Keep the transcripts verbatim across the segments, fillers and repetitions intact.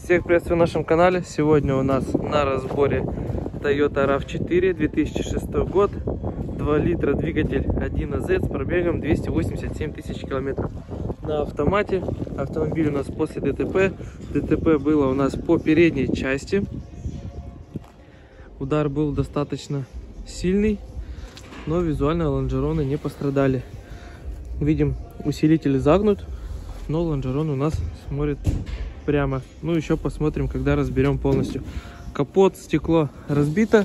Всех приветствую на нашем канале. Сегодня у нас на разборе Toyota рав четыре, две тысячи шестой год, два литра двигатель один а зет с пробегом двести восемьдесят семь тысяч километров. На автомате. Автомобиль у нас после ДТП. ДТП было у нас по передней части. Удар был достаточно сильный, но визуально лонжероны не пострадали. Видим, усилитель загнут, но лонжерон у нас смотрит прямо. Ну, еще посмотрим, когда разберем полностью. Капот, стекло разбито.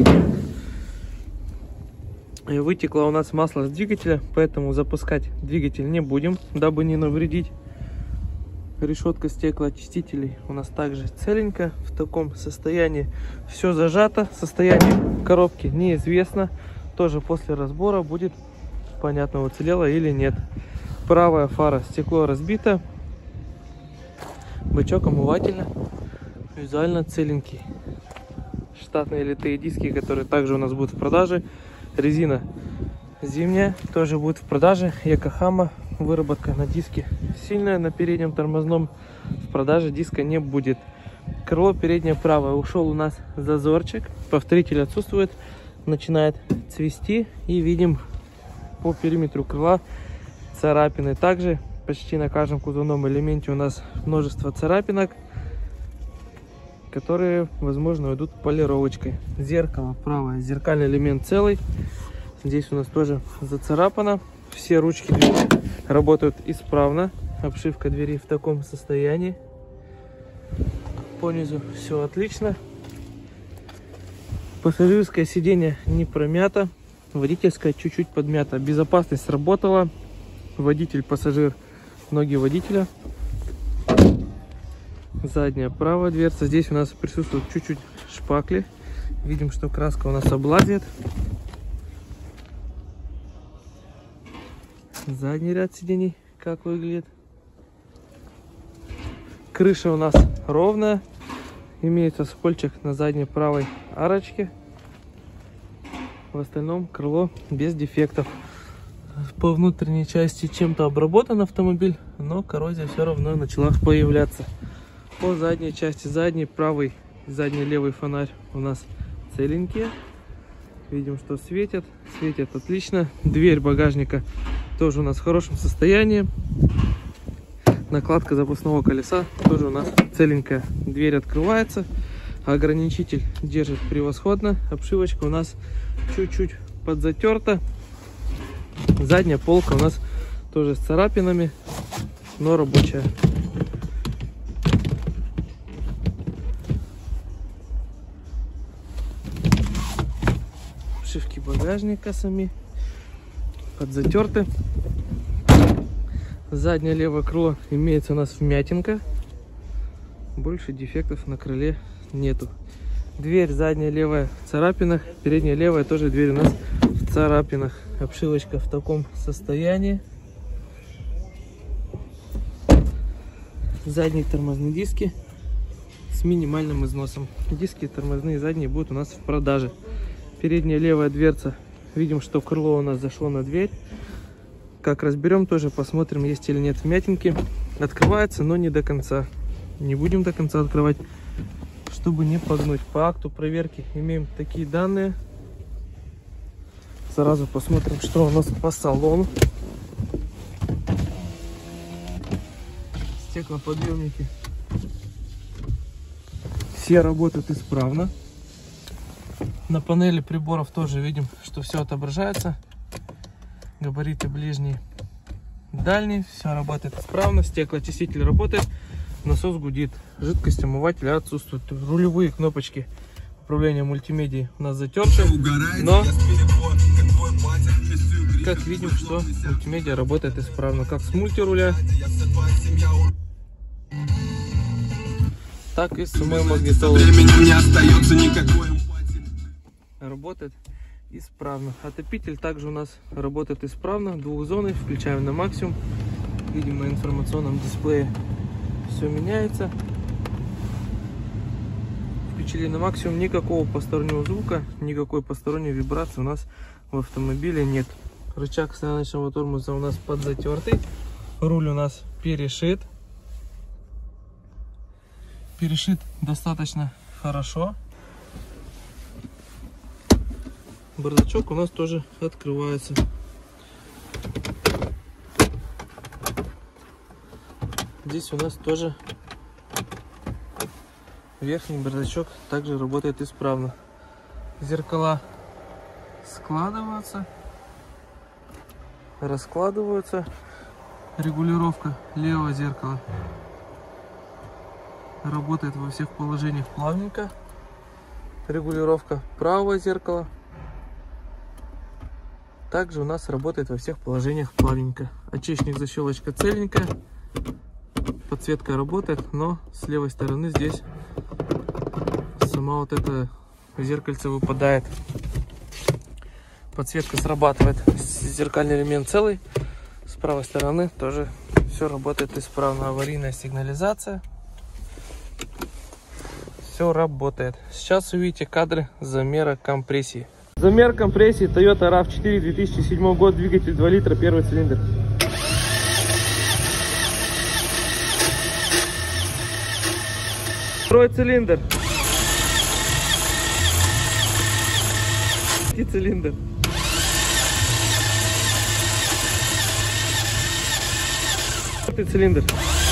И вытекло у нас масло с двигателя, поэтому запускать двигатель не будем, дабы не навредить. Решетка стеклоочистителей у нас также целенькая, в таком состоянии. Все зажато, состояние коробки неизвестно. Тоже после разбора будет понятно, уцелела или нет. Правая фара, стекло разбито. Бачок омывателя визуально целенький. Штатные литые диски, которые также у нас будут в продаже. Резина зимняя тоже будет в продаже. Йокохама, выработка на диске сильная, на переднем тормозном. В продаже диска не будет. Крыло переднее правое, ушел у нас зазорчик, повторитель отсутствует, начинает цвести, и видим по периметру крыла царапины. Также почти на каждом кузовном элементе у нас множество царапинок, которые, возможно, идут полировочкой. Зеркало правое, зеркальный элемент целый. Здесь у нас тоже зацарапано. Все ручки двери работают исправно. Обшивка двери в таком состоянии. По низу все отлично. Пассажирское сиденье не промято. Водительское чуть-чуть подмято. Безопасность сработала. Водитель, пассажир, ноги водителя. Задняя правая дверца. Здесь у нас присутствуют чуть-чуть шпакли. Видим, что краска у нас облазит. Задний ряд сидений как выглядит. Крыша у нас ровная. Имеется скольчик на задней правой арочке. В остальном крыло без дефектов. По внутренней части чем-то обработан автомобиль, но коррозия все равно начала появляться. По задней части, задний правый, задний левый фонарь у нас целенькие. Видим, что светят, светят отлично. Дверь багажника тоже у нас в хорошем состоянии. Накладка запасного колеса тоже у нас целенькая. Дверь открывается, ограничитель держит превосходно. Обшивочка у нас чуть-чуть подзатерта. Задняя полка у нас тоже с царапинами, но рабочая. Обшивки багажника сами подзатерты. Заднее левое крыло имеется у нас вмятинка. Больше дефектов на крыле нету. Дверь задняя левая в царапинах, передняя левая тоже дверь у нас в царапинах. Обшивочка в таком состоянии. Задние тормозные диски с минимальным износом. Диски тормозные задние будут у нас в продаже. Передняя левая дверца. Видим, что крыло у нас зашло на дверь. Как разберем, тоже посмотрим, есть или нет вмятинки. Открывается, но не до конца. Не будем до конца открывать, чтобы не погнуть. По акту проверки имеем такие данные. Сразу посмотрим, что у нас по салону. Стеклоподъемники все работают исправно. На панели приборов тоже видим, что все отображается. Габариты ближние, дальние, все работает исправно. Стеклоочиститель работает, насос гудит, жидкость омывателя отсутствует. Рулевые кнопочки управления мультимедией у нас затерты, но как видим, что мультимедиа работает исправно, как с мультируля, так и с самой магнитолой. Работает исправно. Отопитель также у нас работает исправно, двухзонный, включаем на максимум. Видим на информационном дисплее все меняется. Включили на максимум, никакого постороннего звука, никакой посторонней вибрации у нас в автомобиле нет. Рычаг стояночного тормоза у нас подзатертый, руль у нас перешит. перешит достаточно хорошо. Бардачок у нас тоже открывается. Здесь у нас тоже верхний бардачок также работает исправно. Зеркала складываются, раскладываются. Регулировка левого зеркала работает во всех положениях плавненько. Регулировка правого зеркала также у нас работает во всех положениях плавненько. Очечник, защелочка целенькая. Подсветка работает, но с левой стороны здесь сама вот это зеркальце выпадает. Подсветка срабатывает. Зеркальный элемент целый. С правой стороны тоже все работает исправно. Аварийная сигнализация. Все работает. Сейчас увидите кадры замера компрессии. Замер компрессии Toyota рав четыре, две тысячи седьмой год, двигатель два литра, первый цилиндр. Второй цилиндр. Третий цилиндр. Четвертый цилиндр.